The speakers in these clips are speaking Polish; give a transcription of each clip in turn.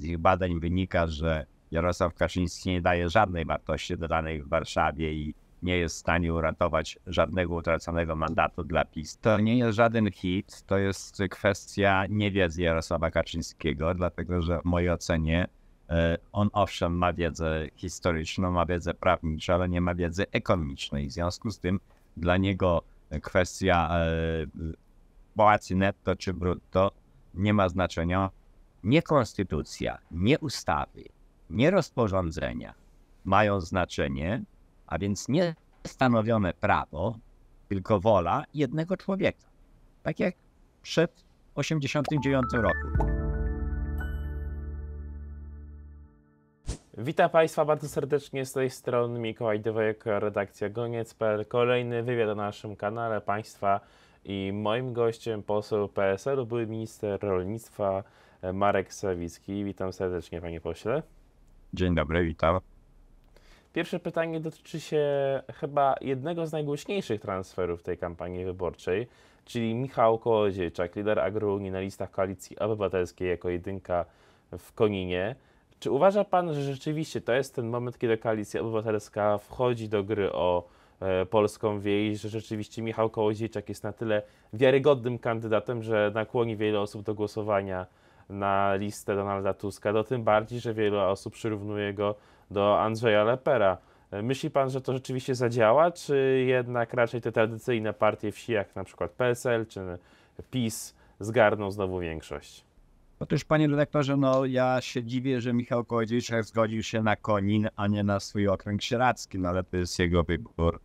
z ich badań wynika, że Jarosław Kaczyński nie daje żadnej wartości dodanej w Warszawie i nie jest w stanie uratować żadnego utraconego mandatu dla PiS. To nie jest żaden hit, to jest kwestia niewiedzy Jarosława Kaczyńskiego, dlatego że w mojej ocenie on owszem ma wiedzę historyczną, ma wiedzę prawniczą, ale nie ma wiedzy ekonomicznej. W związku z tym dla niego kwestia płacy netto czy brutto nie ma znaczenia. Nie konstytucja, nie ustawy, nie rozporządzenia mają znaczenie, a więc nie stanowione prawo, tylko wola jednego człowieka. Tak jak przed 1989 roku. Witam Państwa bardzo serdecznie z tej strony Mikołaj Dywojek, redakcja Goniec.pl. Kolejny wywiad na naszym kanale Państwa i moim gościem poseł PSL-u, były minister rolnictwa Marek Sawicki. Witam serdecznie, panie pośle. Dzień dobry, witam. Pierwsze pytanie dotyczy się chyba jednego z najgłośniejszych transferów tej kampanii wyborczej, czyli Michał Kołodziejczak, lider Agrounii na listach Koalicji Obywatelskiej jako jedynka w Koninie. Czy uważa pan, że rzeczywiście to jest ten moment, kiedy Koalicja Obywatelska wchodzi do gry o polską wieś, że rzeczywiście Michał Kołodziejczak jest na tyle wiarygodnym kandydatem, że nakłoni wiele osób do głosowania na listę Donalda Tuska, do tym bardziej, że wiele osób przyrównuje go do Andrzeja Lepera. Myśli pan, że to rzeczywiście zadziała, czy jednak raczej te tradycyjne partie wsi, jak na przykład PSL czy PiS, zgarną znowu większość? Otóż, panie redaktorze, ja się dziwię, że Michał Kołodziejczak zgodził się na Konin, a nie na swój okręg sieradzki, ale to jest jego wybór.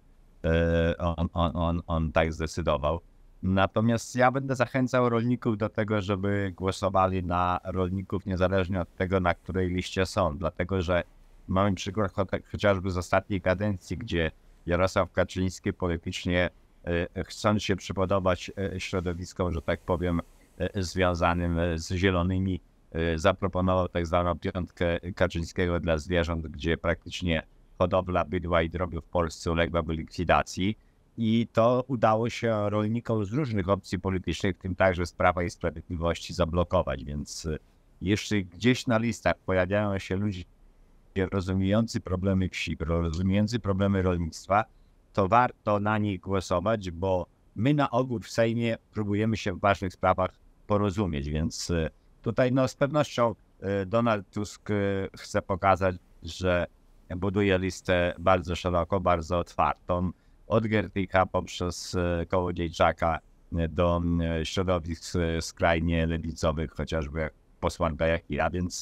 On tak zdecydował. Natomiast ja będę zachęcał rolników do tego, żeby głosowali na rolników niezależnie od tego, na której liście są, dlatego że mamy przykład chociażby z ostatniej kadencji, gdzie Jarosław Kaczyński politycznie, chcąc się przypodobać środowiskom, że tak powiem, związanym z zielonymi, zaproponował tak zwaną piątkę Kaczyńskiego dla zwierząt, gdzie praktycznie hodowla bydła i drobiu w Polsce uległaby likwidacji. I to udało się rolnikom z różnych opcji politycznych, w tym także z Prawa i Sprawiedliwości, zablokować. Więc jeśli gdzieś na listach pojawiają się ludzie rozumiejący problemy wsi, rozumiejący problemy rolnictwa, to warto na nich głosować, bo my na ogół w Sejmie próbujemy się w ważnych sprawach porozumieć, więc tutaj z pewnością Donald Tusk chce pokazać, że buduje listę bardzo szeroko, bardzo otwartą, od Gertycha poprzez Kołodziejczaka do środowisk skrajnie lewicowych, chociażby jak posłanka Jachira, więc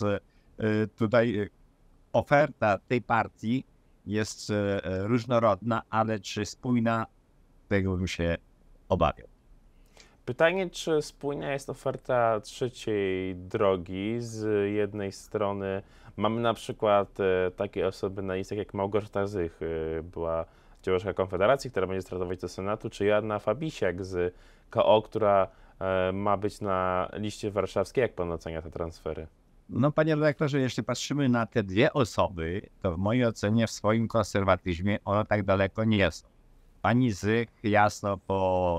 tutaj oferta tej partii jest różnorodna, ale czy spójna, tego bym się obawiał. Pytanie, czy spójna jest oferta trzeciej drogi? Z jednej strony mamy na przykład takie osoby na listach jak Małgorzata Zych, była działaczka Konfederacji, która będzie startować do Senatu, czy Joanna Fabisiak z KO, która ma być na liście warszawskiej. Jak pan ocenia te transfery? Panie redaktorze, jeśli patrzymy na te dwie osoby, to w mojej ocenie w swoim konserwatyzmie one tak daleko nie są. Pani Zych jasno po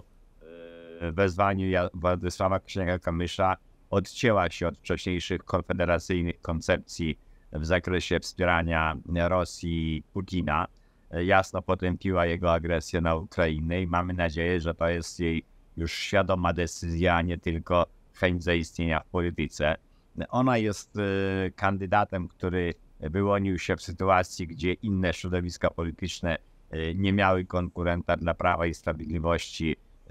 wezwaniu Władysława Kosiniaka-Kamysza odcięła się od wcześniejszych konfederacyjnych koncepcji w zakresie wspierania Rosji Putina. Jasno potępiła jego agresję na Ukrainę i mamy nadzieję, że to jest jej już świadoma decyzja, a nie tylko chęć zaistnienia w polityce. Ona jest kandydatem, który wyłonił się w sytuacji, gdzie inne środowiska polityczne nie miały konkurenta dla Prawa i Sprawiedliwości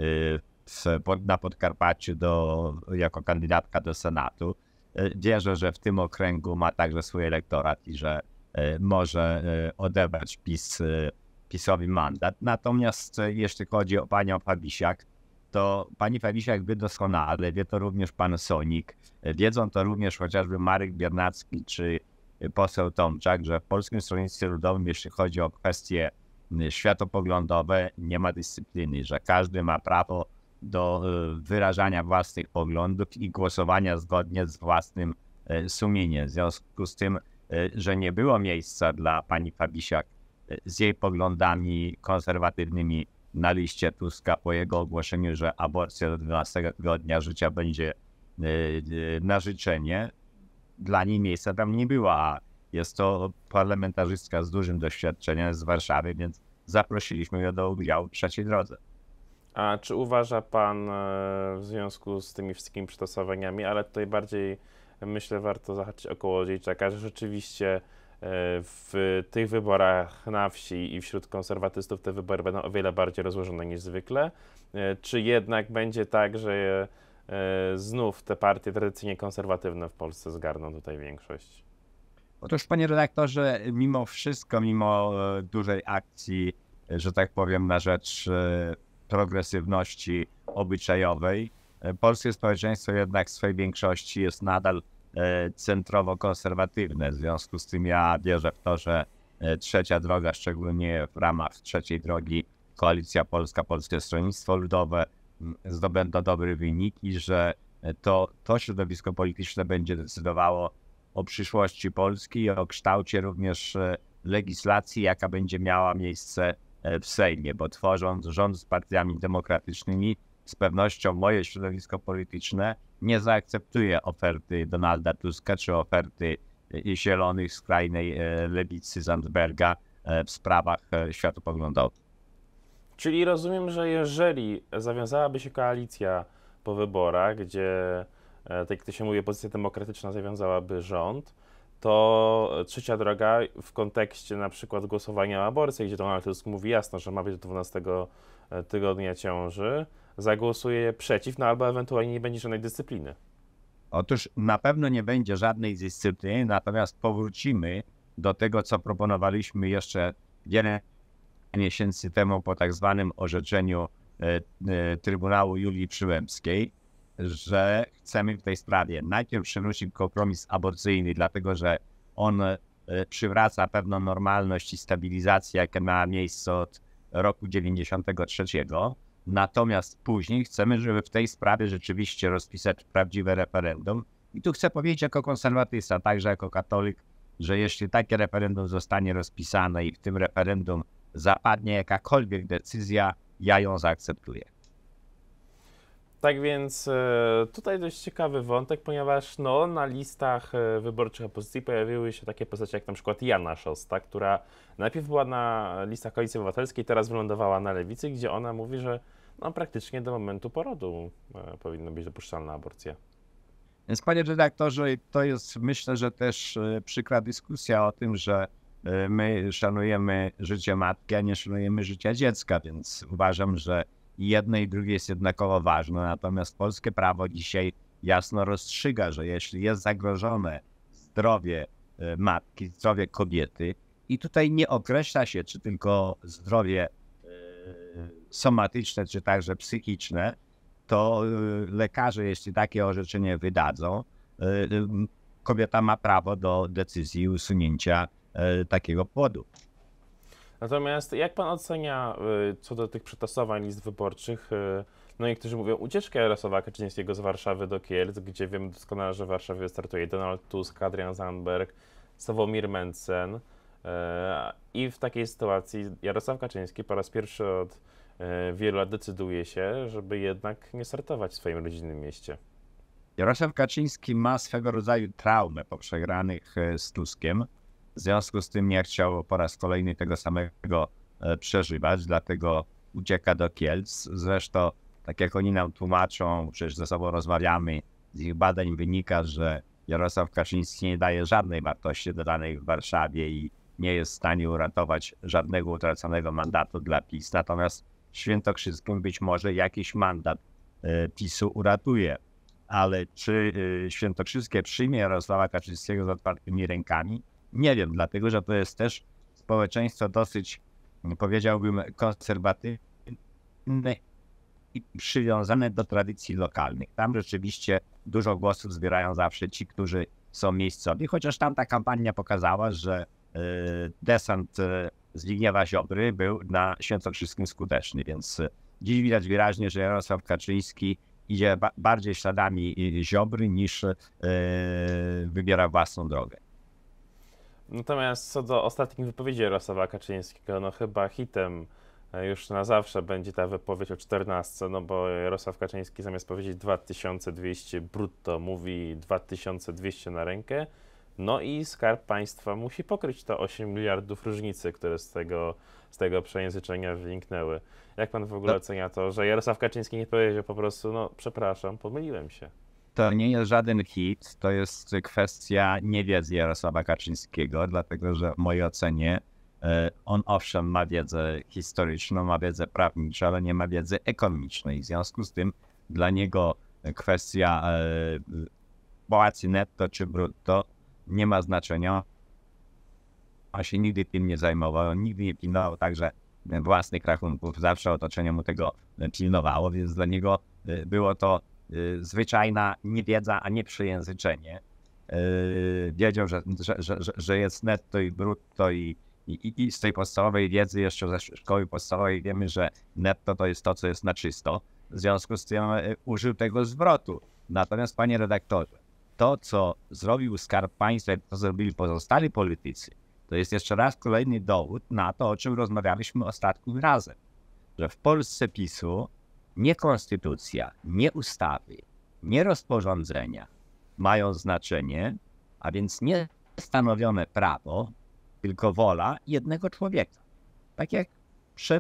na Podkarpaciu jako kandydatka do Senatu. Wierzę, że w tym okręgu ma także swój elektorat i że może odebrać PiS-owi mandat. Natomiast jeśli chodzi o panią Fabisiak, to pani Fabisiak wie doskonale, wie to również pan Sonik, wiedzą to również chociażby Marek Biernacki czy poseł Tomczak, że w Polskim Stronnictwie Ludowym, jeśli chodzi o kwestie światopoglądowe, nie ma dyscypliny, że każdy ma prawo do wyrażania własnych poglądów i głosowania zgodnie z własnym sumieniem. W związku z tym, że nie było miejsca dla pani Fabisiak z jej poglądami konserwatywnymi na liście Tuska po jego ogłoszeniu, że aborcja do 12 tygodnia życia będzie na życzenie, dla niej miejsca tam nie było, a jest to parlamentarzystka z dużym doświadczeniem z Warszawy, więc zaprosiliśmy ją do udziału w trzeciej drodze. A czy uważa pan w związku z tymi wszystkimi przystosowaniami, ale tutaj bardziej myślę warto zahaczyć o Kołodziejczaka, że rzeczywiście w tych wyborach na wsi i wśród konserwatystów te wybory będą o wiele bardziej rozłożone niż zwykle? Czy jednak będzie tak, że znów te partie tradycyjnie konserwatywne w Polsce zgarną tutaj większość? Otóż, panie redaktorze, mimo wszystko, mimo dużej akcji, że tak powiem, na rzecz progresywności obyczajowej, polskie społeczeństwo jednak w swojej większości jest nadal centrowo-konserwatywne. W związku z tym ja wierzę w to, że trzecia droga, szczególnie w ramach trzeciej drogi Koalicja Polska, Polskie Stronnictwo Ludowe zdobędą dobry wynik i że to środowisko polityczne będzie decydowało o przyszłości Polski i o kształcie również legislacji, jaka będzie miała miejsce w Sejmie, bo tworząc rząd z partiami demokratycznymi, z pewnością moje środowisko polityczne nie zaakceptuje oferty Donalda Tuska czy oferty zielonych skrajnej lewicy Zandberga w sprawach światopoglądowych. Czyli rozumiem, że jeżeli zawiązałaby się koalicja po wyborach, gdzie, tak jak to się mówi, opozycja demokratyczna zawiązałaby rząd, to trzecia droga w kontekście na przykład głosowania o aborcji, gdzie Donald Tusk mówi jasno, że ma być do 12 tygodnia ciąży, zagłosuje przeciw, no albo ewentualnie nie będzie żadnej dyscypliny. Otóż na pewno nie będzie żadnej dyscypliny, natomiast powrócimy do tego, co proponowaliśmy jeszcze wiele miesięcy temu po tak zwanym orzeczeniu Trybunału Julii Przyłębskiej, że chcemy w tej sprawie najpierw przywrócić kompromis aborcyjny, dlatego że on przywraca pewną normalność i stabilizację, jaka miała miejsce od roku 93. Natomiast później chcemy, żeby w tej sprawie rzeczywiście rozpisać prawdziwe referendum. I tu chcę powiedzieć jako konserwatysta, także jako katolik, że jeśli takie referendum zostanie rozpisane i w tym referendum zapadnie jakakolwiek decyzja, ja ją zaakceptuję. Tak więc tutaj dość ciekawy wątek, ponieważ no, na listach wyborczych opozycji pojawiły się takie postacie jak na przykład Jana Szosta, która najpierw była na listach Koalicji Obywatelskiej, teraz wylądowała na lewicy, gdzie ona mówi, że no, praktycznie do momentu porodu powinna być dopuszczalna aborcja. Więc panie redaktorze, to jest myślę, że też przykra dyskusja o tym, że my szanujemy życie matki, a nie szanujemy życia dziecka, więc uważam, że jedno i drugie jest jednakowo ważne, natomiast polskie prawo dzisiaj jasno rozstrzyga, że jeśli jest zagrożone zdrowie matki, zdrowie kobiety i tutaj nie określa się, czy tylko zdrowie somatyczne, czy także psychiczne, to lekarze, jeśli takie orzeczenie wydadzą, kobieta ma prawo do decyzji usunięcia takiego płodu. Natomiast jak pan ocenia co do tych przetasowań list wyborczych, no niektórzy mówią ucieczkę Jarosława Kaczyńskiego z Warszawy do Kielc, gdzie wiemy doskonale, że w Warszawie startuje Donald Tusk, Adrian Zandberg, Sławomir Mencen i w takiej sytuacji Jarosław Kaczyński po raz pierwszy od wielu lat decyduje się, żeby jednak nie startować w swoim rodzinnym mieście. Jarosław Kaczyński ma swego rodzaju traumę po przegranych z Tuskiem. W związku z tym nie chciał po raz kolejny tego samego przeżywać, dlatego ucieka do Kielc. Zresztą, tak jak oni nam tłumaczą, przecież ze sobą rozmawiamy, z ich badań wynika, że Jarosław Kaczyński nie daje żadnej wartości dodanej w Warszawie i nie jest w stanie uratować żadnego utraconego mandatu dla PiS. Natomiast w Świętokrzyskim być może jakiś mandat PiS-u uratuje. Ale czy Świętokrzyskie przyjmie Jarosława Kaczyńskiego z otwartymi rękami? Nie wiem, dlatego że to jest też społeczeństwo dosyć, powiedziałbym, konserwatywne i przywiązane do tradycji lokalnych. Tam rzeczywiście dużo głosów zbierają zawsze ci, którzy są miejscowi, chociaż tamta kampania pokazała, że desant Zbigniewa Ziobry był na Świętokrzyskim skuteczny, więc dziś widać wyraźnie, że Jarosław Kaczyński idzie bardziej śladami Ziobry niż wybiera własną drogę. Natomiast co do ostatnich wypowiedzi Jarosława Kaczyńskiego, no chyba hitem już na zawsze będzie ta wypowiedź o 14, no bo Jarosław Kaczyński zamiast powiedzieć 2200 brutto mówi 2200 na rękę, no i Skarb Państwa musi pokryć te 8 miliardów różnicy, które z tego przejęzyczenia wyniknęły. Jak pan w ogóle ocenia to, że Jarosław Kaczyński nie powiedział po prostu, no przepraszam, pomyliłem się? To nie jest żaden hit, to jest kwestia niewiedzy Jarosława Kaczyńskiego, dlatego że w mojej ocenie on owszem ma wiedzę historyczną, ma wiedzę prawniczą, ale nie ma wiedzy ekonomicznej. W związku z tym dla niego kwestia płacy netto czy brutto nie ma znaczenia. On się nigdy tym nie zajmował, on nigdy nie pilnował także własnych rachunków, zawsze otoczenie mu tego pilnowało, więc dla niego było to zwyczajna niewiedza, a nie przejęzyczenie. Wiedział, że jest netto i brutto i z tej podstawowej wiedzy jeszcze ze szkoły podstawowej wiemy, że netto to jest to, co jest na czysto. W związku z tym użył tego zwrotu. Natomiast panie redaktorze, to co zrobił Skarb Państwa i to zrobili pozostali politycy, to jest jeszcze raz kolejny dowód na to, o czym rozmawialiśmy ostatnim razem. Że w Polsce PiS-u nie konstytucja, nie ustawy, nie rozporządzenia mają znaczenie, a więc nie stanowione prawo, tylko wola jednego człowieka. Tak jak przed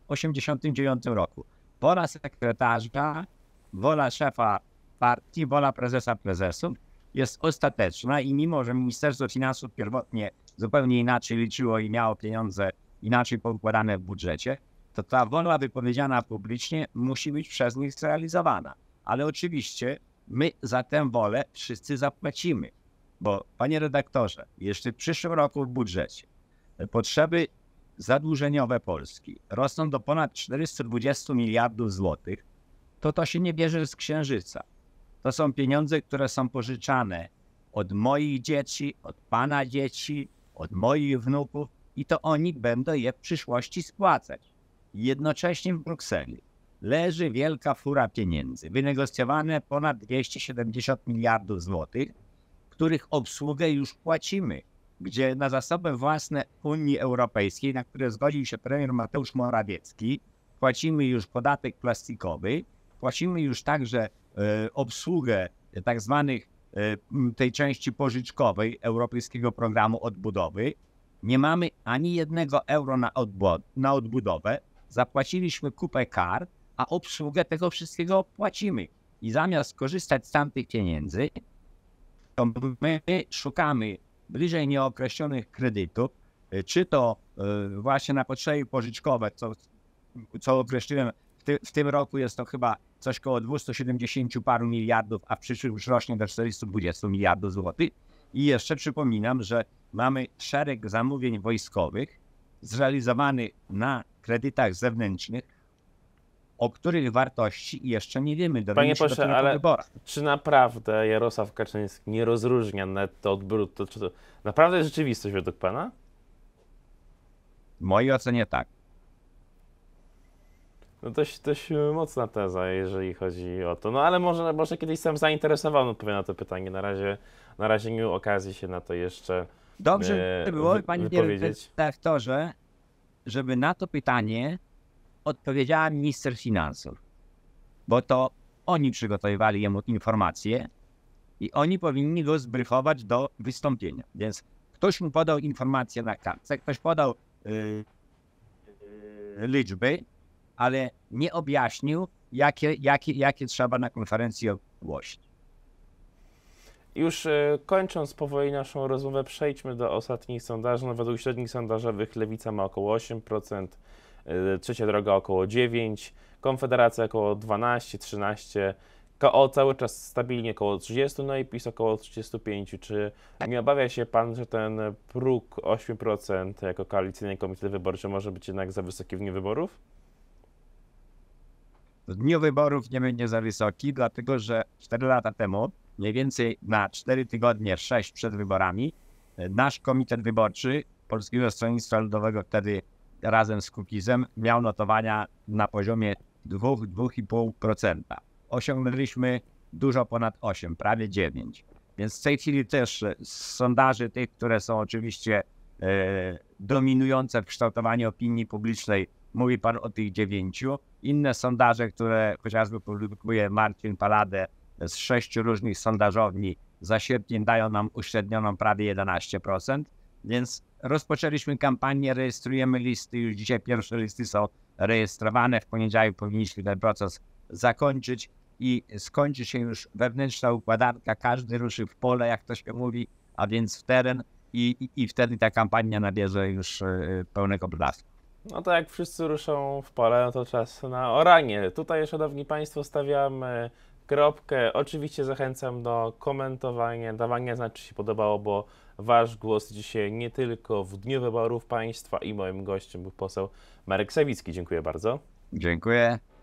1989 roku. Wola sekretarza, wola szefa partii, wola prezesów jest ostateczna i mimo, że Ministerstwo Finansów pierwotnie zupełnie inaczej liczyło i miało pieniądze inaczej poukładane w budżecie, to ta wola wypowiedziana publicznie musi być przez nich zrealizowana. Ale oczywiście my za tę wolę wszyscy zapłacimy. Bo panie redaktorze, jeszcze w przyszłym roku w budżecie potrzeby zadłużeniowe Polski rosną do ponad 420 miliardów złotych, to się nie bierze z księżyca. To są pieniądze, które są pożyczane od moich dzieci, od pana dzieci, od moich wnuków i to oni będą je w przyszłości spłacać. Jednocześnie w Brukseli leży wielka fura pieniędzy, wynegocjowane ponad 270 miliardów złotych, których obsługę już płacimy, gdzie na zasoby własne Unii Europejskiej, na które zgodził się premier Mateusz Morawiecki, płacimy już podatek plastikowy, płacimy już także obsługę tak zwanych tej części pożyczkowej Europejskiego Programu Odbudowy. Nie mamy ani jednego euro na odbudowę, zapłaciliśmy kupę kar, a obsługę tego wszystkiego płacimy. I zamiast korzystać z tamtych pieniędzy, to my szukamy bliżej nieokreślonych kredytów, czy to właśnie na potrzeby pożyczkowe, co określiłem, w tym roku jest to chyba coś koło 270 paru miliardów, a w przyszłym już rośnie do 420 miliardów złotych. I jeszcze przypominam, że mamy szereg zamówień wojskowych zrealizowanych na kredytach zewnętrznych, o których wartości jeszcze nie wiemy. Panie pośle, ale czy naprawdę Jarosław Kaczyński nie rozróżnia netto od brutto? Czy to naprawdę jest rzeczywistość według pana? W mojej ocenie tak. No dość mocna teza, jeżeli chodzi o to. No ale może kiedyś jestem zainteresowany odpowiem na to pytanie. Na razie nie miał okazji się na to jeszcze dobrze by było, panie wypowiedzieć. Redaktorze, żeby na to pytanie odpowiedziała minister finansów, bo to oni przygotowywali jemu informacje i oni powinni go zbryfować do wystąpienia. Więc ktoś mu podał informacje na kartce, ktoś podał liczby, ale nie objaśnił, jakie trzeba na konferencji ogłosić. Już kończąc powoli naszą rozmowę, przejdźmy do ostatnich sondaży. No, według średnich sondażowych Lewica ma około 8%, Trzecia Droga około 9%, Konfederacja około 12-13%, KO cały czas stabilnie około 30%, no i PiS około 35%. Czy nie obawia się pan, że ten próg 8% jako koalicyjny komitet wyborczy może być jednak za wysoki w dniu wyborów? W dniu wyborów nie będzie za wysoki, dlatego że 4 lata temu, mniej więcej na 4 tygodnie, 6 przed wyborami, nasz komitet wyborczy Polskiego Stronnictwa Ludowego, wtedy razem z Kukizem, miał notowania na poziomie 2-2,5%. Osiągnęliśmy dużo ponad 8, prawie 9. Więc w tej chwili też z sondaży tych, które są oczywiście dominujące w kształtowaniu opinii publicznej mówi pan o tych 9. Inne sondaże, które chociażby publikuje Marcin Paladę z 6 różnych sondażowni, za sierpień dają nam uśrednioną prawie 11%, więc rozpoczęliśmy kampanię, rejestrujemy listy, już dzisiaj pierwsze listy są rejestrowane, w poniedziałek powinniśmy ten proces zakończyć i skończy się już wewnętrzna układanka, każdy ruszy w pole, jak to się mówi, a więc w teren i wtedy ta kampania nabierze już pełnego blasku. No to jak wszyscy ruszą w pole, no to czas na oranie. Tutaj, szanowni państwo, stawiamy kropkę. Oczywiście zachęcam do komentowania, dawania znać, czy się podobało, bo wasz głos dzisiaj nie tylko w dniu wyborów państwa i moim gościem był poseł Marek Sawicki. Dziękuję bardzo. Dziękuję.